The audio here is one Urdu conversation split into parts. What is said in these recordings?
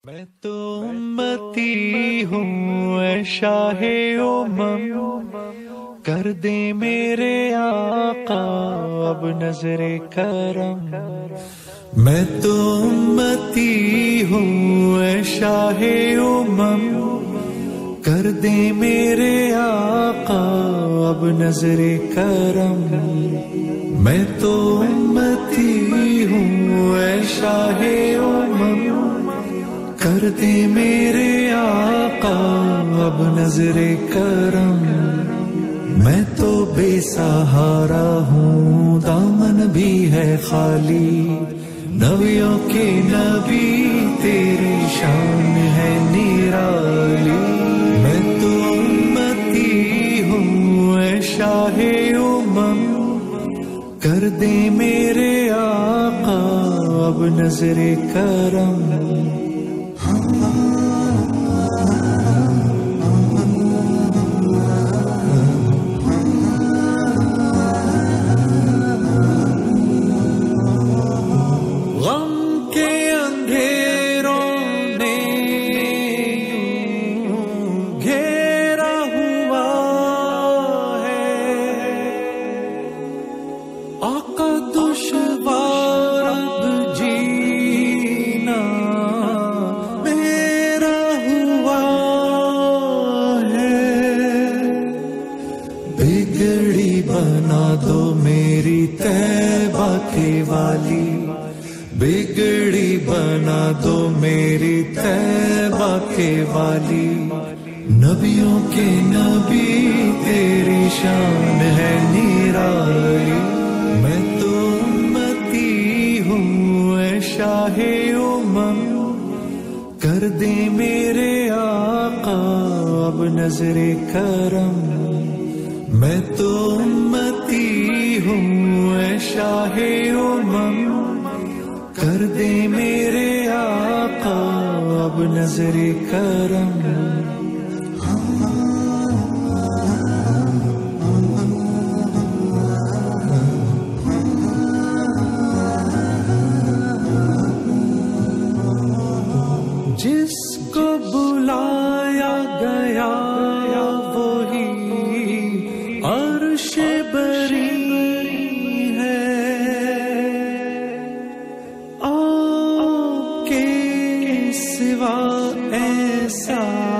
میں تو امتی ہوں اے شاہ امم، کر دے میرے آقا اب نظر کرم۔ میں تو امتی ہوں اے شاہ امم، کر دے میرے آقا اب نظر کرم۔ میں تو امتی ہوں اے شاہ امم، کر دے میرے آقا اب نظر کرم۔ میں تو بے سہارا ہوں، دامن بھی ہے خالی، نبیوں کے نبی تیری شان ہے نرالی۔ میں تو امتی ہوں اے شاہ امم، کر دے میرے آقا اب نظر کرم۔ بگڑی بنا دو میری طیبہ کے والی، بگڑی بنا دو میری طیبہ کے والی، نبیوں کے نبی تیری شان ہے نرالی۔ میں تو امتی ہوں اے شاہ امم، کر دے میرے آقا اب نظر کرم۔ میں تو امتی ہوں اے شاہ امم، کر دے میرے آقا اب نظر کرم۔ جس کو بلایا گیا وہی عرش بری ہے، آپ کے سوا ایسا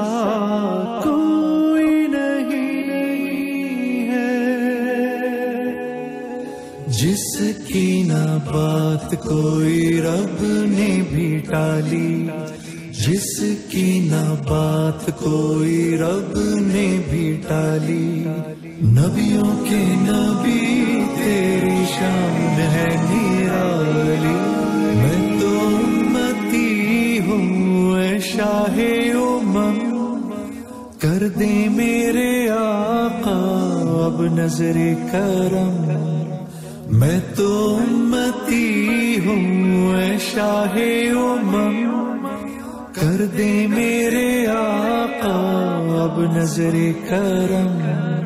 کوئی نہیں ہے، جس کی نہ بات کوئی رب نے بھی ٹالی، جس کی نہ بات کوئی رب نے بھی ٹالی، نبیوں کے نبی تیری شان ہے نرالی۔ میں تو امتی ہوں اے شاہ امم، کر دے میرے آقا اب نظر کرم۔ میں تو امتی ہوں اے شاہ امم، کر دے میرے آقا اب نظر کرم۔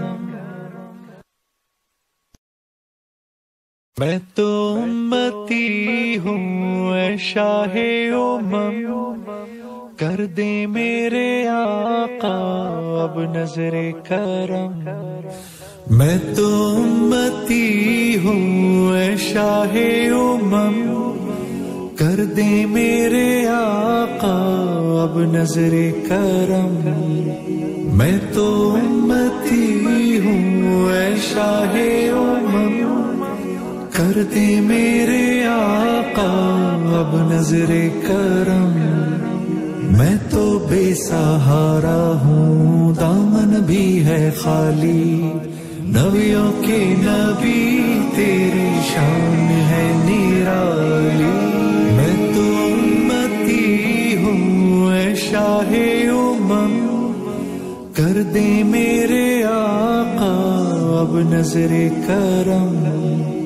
میں تو امتی ہوں اے شاہ امم، کر دے میرے آقا اب نظر کرم۔ میں تو امتی ہوں اے شاہ امم، کر دے میرے آقا اب نظر کرم۔ میں تو امتی ہوں اے شاہ امم، کر دے میرے آقا اب نظر کرم۔ میں تو بے سہارا ہوں، دامن بھی ہے خالی، نبیوں کے نبی تیری شان ہے نرالی۔ میں تو امتی ہوں اے شاہ امم، کر دے میرے آقا اب نظر کرم۔